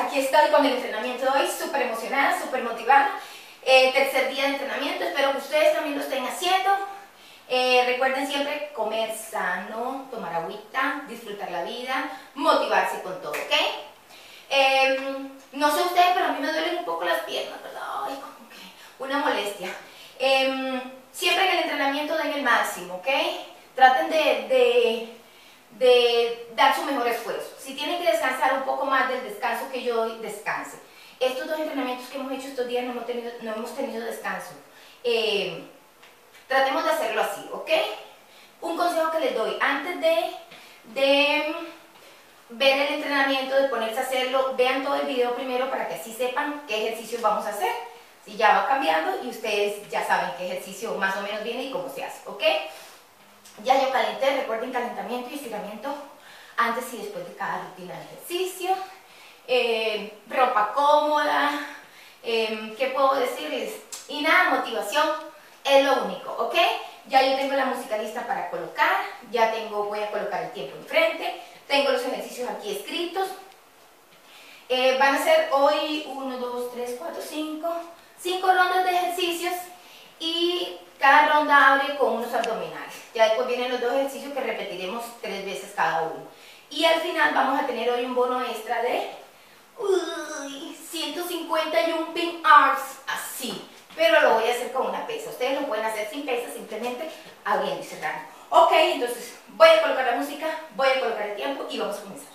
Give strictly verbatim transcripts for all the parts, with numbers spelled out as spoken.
aquí estoy con el entrenamiento de hoy, súper emocionada, súper motivada. Eh, tercer día de entrenamiento, espero que ustedes también lo estén haciendo. Eh, recuerden siempre comer sano, tomar agüita, disfrutar la vida, motivarse con todo, ¿ok? Eh, no sé ustedes, pero a mí me duelen un poco las piernas, ¿verdad? Ay, como que una molestia. Eh, siempre en el entrenamiento den el máximo, ¿ok? Traten de, de, de dar su mejor esfuerzo. Si tienen que descansar un poco más del descanso que yo doy, descanse. Estos dos entrenamientos que hemos hecho estos días no hemos tenido, no hemos tenido descanso. Eh, tratemos de hacerlo así, ¿ok? Un consejo que les doy, antes de, de ver el entrenamiento, de ponerse a hacerlo, vean todo el video primero para que así sepan qué ejercicios vamos a hacer. Si ya va cambiando y ustedes ya saben qué ejercicio más o menos viene y cómo se hace, ¿ok? Ya yo calenté, recuerden calentamiento y estiramiento antes y después de cada rutina de ejercicio. Eh, ropa cómoda, eh, ¿qué puedo decirles? Y nada, motivación es lo único, ¿ok? Ya yo tengo la música lista para colocar, ya tengo, voy a colocar el tiempo enfrente, tengo los ejercicios aquí escritos. Eh, van a ser hoy uno, dos, tres, cuatro, cinco, cinco rondas de ejercicios y cada ronda abre con unos abdominales. Ya después vienen los dos ejercicios que repetiremos tres veces cada uno. Y al final vamos a tener hoy un bono extra de uy, ciento cincuenta jumping arms, así. Pero lo voy a hacer con una pesa. Ustedes lo pueden hacer sin pesa, simplemente abriendo y cerrando. Ok, entonces voy a colocar la música, voy a colocar el tiempo y vamos a comenzar.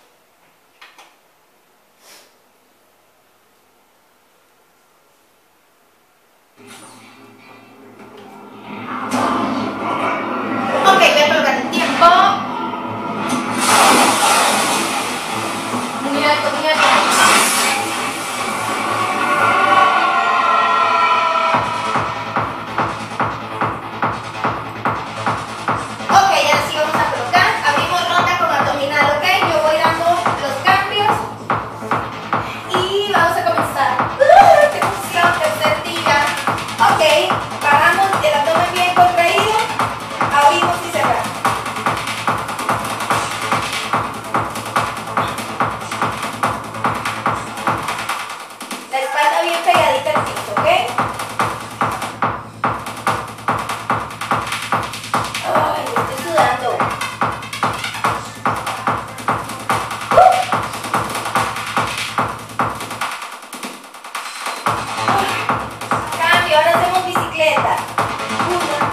Ok, voy a colocar el tiempo. Muy alto, muy alto. Ok, ahora sí vamos a colocar. Abrimos ronda con abdominal, ok. Yo voy dando los cambios. Y vamos a comenzar. ¡Uh, qué emoción! Tercer día. Ok, bajamos el abdomen bien contraído. Abrimos y cerramos. La espalda bien pegadita al piso, ¿ok? Ay, estoy sudando. ¡Uh! Cambio, ahora hacemos bicicleta. Uno.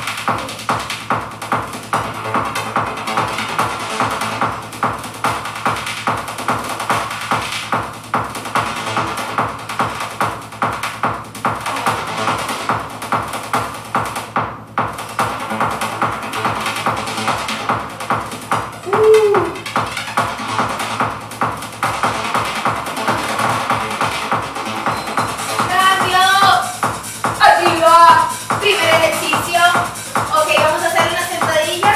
Primer ejercicio. Ok, vamos a hacer una sentadilla.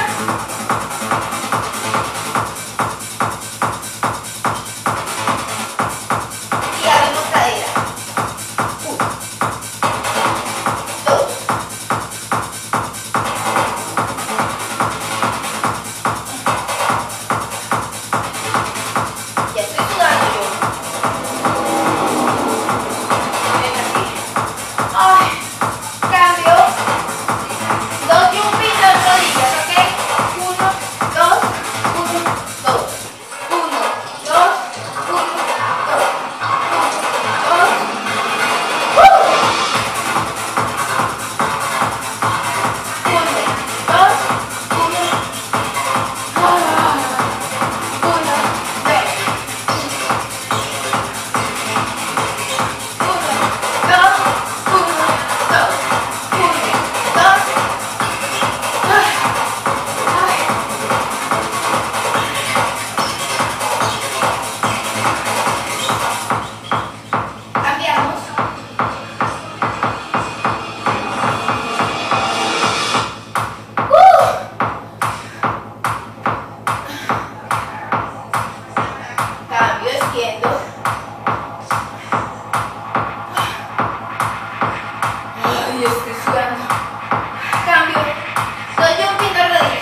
Y abrimos cadera. Uno, dos. Ya estoy sudando yo. Ven así. Ay. Cambio, dos jumping, dos rodillas, ¿ok? Uno, dos, uno, dos, uno, dos, uno, dos, dos, ¡uh! Uno, dos, uno, ah, uno, dos, uno, dos, uno, dos. Cambiamos. Uh. Cambio, extiendo. Ay, estoy sudando. Cambio. Doy un pin de rodillas.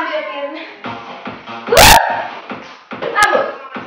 Cambio de pierna. ¡Uh! Vamos.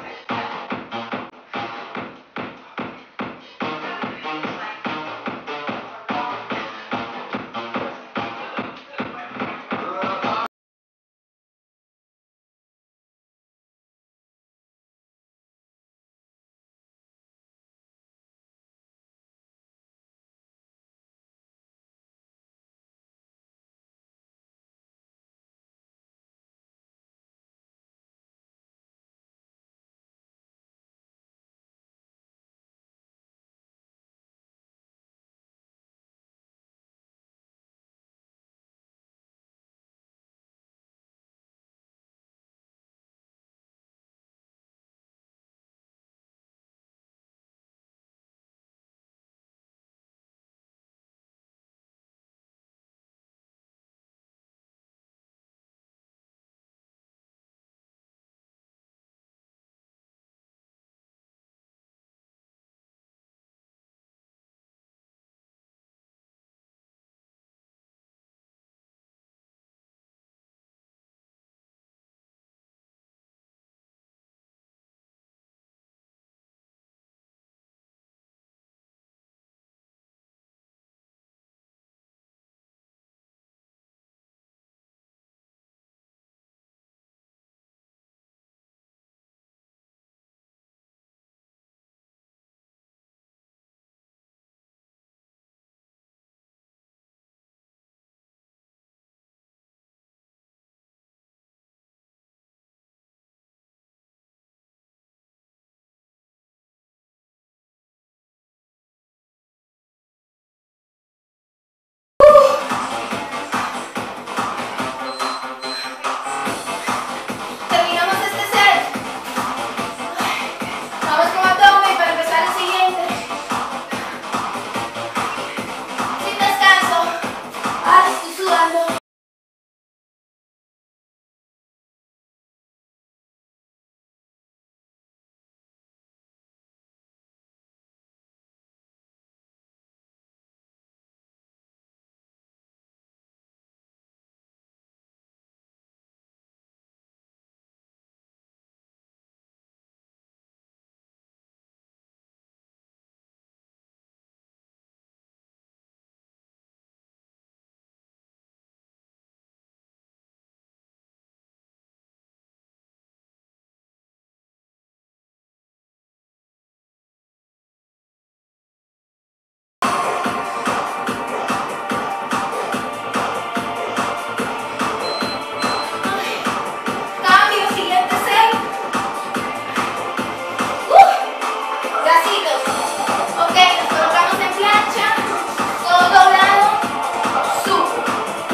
Terminamos este set. Vamos con abdomen para empezar el siguiente. Sin descanso. Ay, estoy sudando. Cambio, siguiente set. Uh, bracitos. Ok, nos colocamos en plancha. Todo doblado. Sub.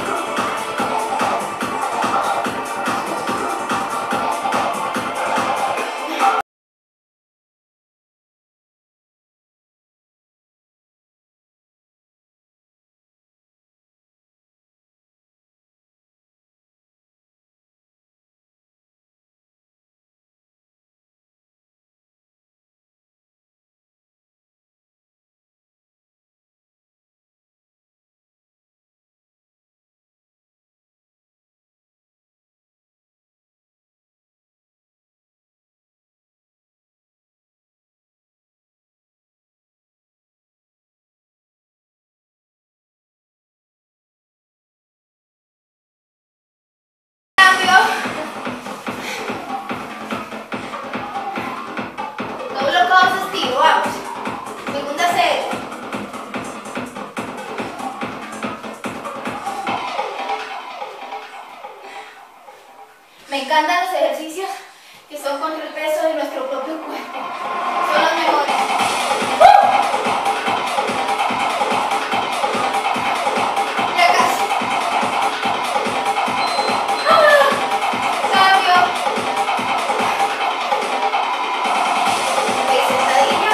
Cambio. Doblo codos, estiro, vamos. Segunda serie. Me encantan los ejercicios que son contra el peso de nuestro propio cuerpo. Son los mejores. ¡Uh! Ya casi. ¡Ah! Cambio. Ok, sentadilla.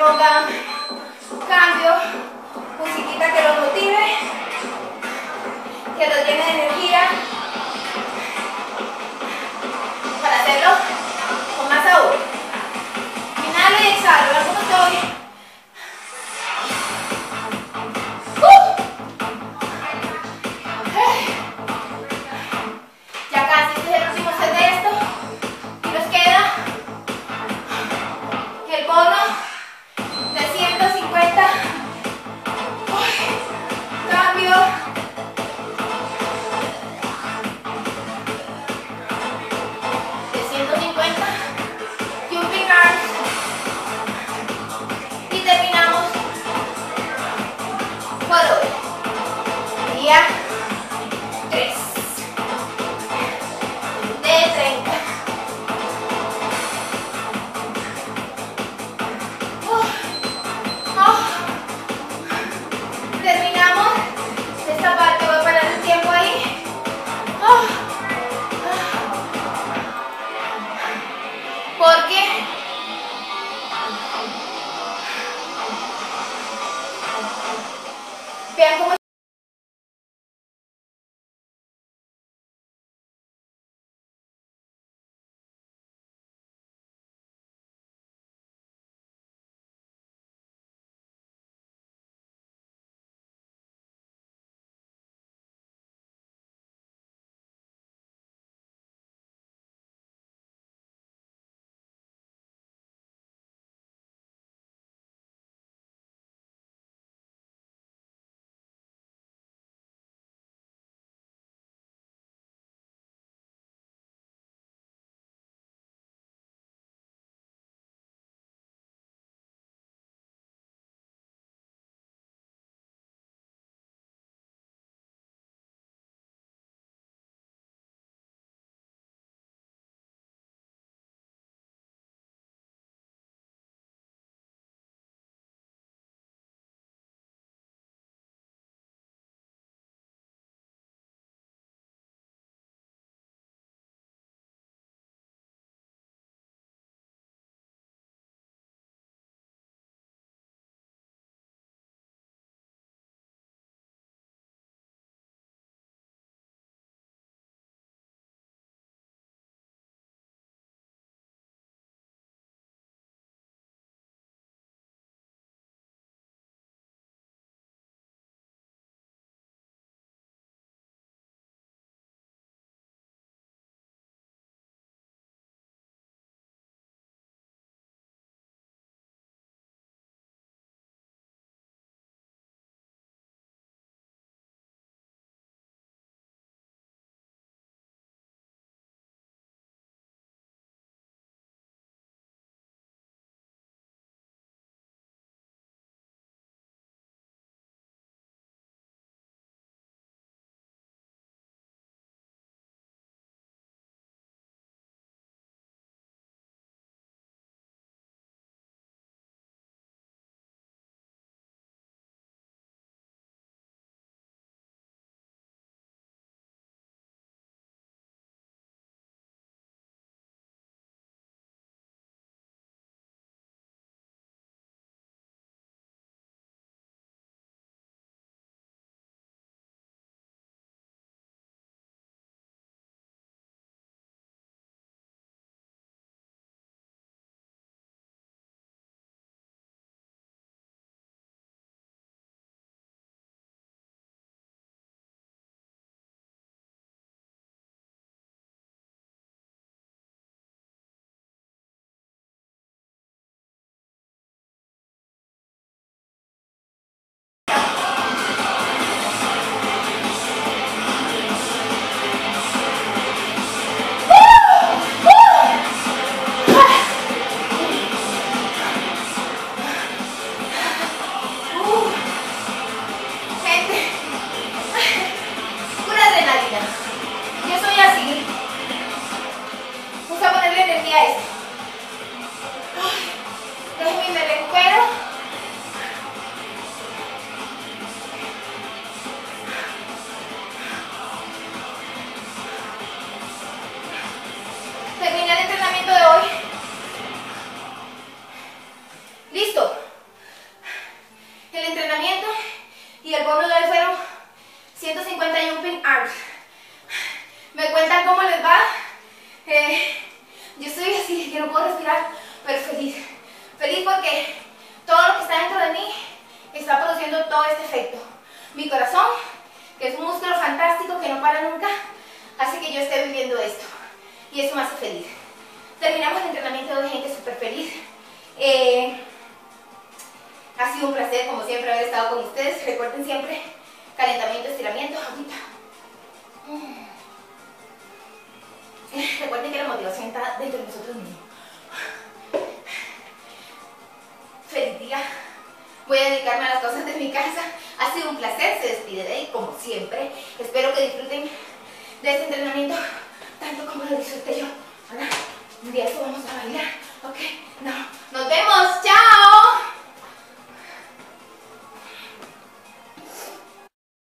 pongan cambio, musiquita que los motive, que los llene de energía, para hacerlo con más sabor. Inhalo y exhalo, vean cómo estoy. ¡Uh! Ya casi, este es el último set de esto. Y nos queda el bono de ciento cincuenta. Uy, cambio. De ciento cincuenta. Jumping arms. Y terminamos por hoy. Día tres. De treinta. Oh, oh. Terminamos esta parte, voy a parar el tiempo ahí. Oh, oh. Porque vean cómo tirar, pero feliz. Feliz porque todo lo que está dentro de mí está produciendo todo este efecto. Mi corazón, que es un músculo fantástico que no para nunca, hace que yo esté viviendo esto. Y eso me hace feliz. Terminamos el entrenamiento de gente súper feliz. Eh, ha sido un placer, como siempre, haber estado con ustedes. Recuerden siempre, calentamiento, estiramiento, agüita. Mm. Recuerden que la motivación está dentro de nosotros mismos. Feliz día. Voy a dedicarme a las cosas de mi casa. Ha sido un placer, se despide de ahí como siempre. Espero que disfruten de este entrenamiento tanto como lo disfruté yo. Ahora, un día vamos a bailar, ¿ok? No.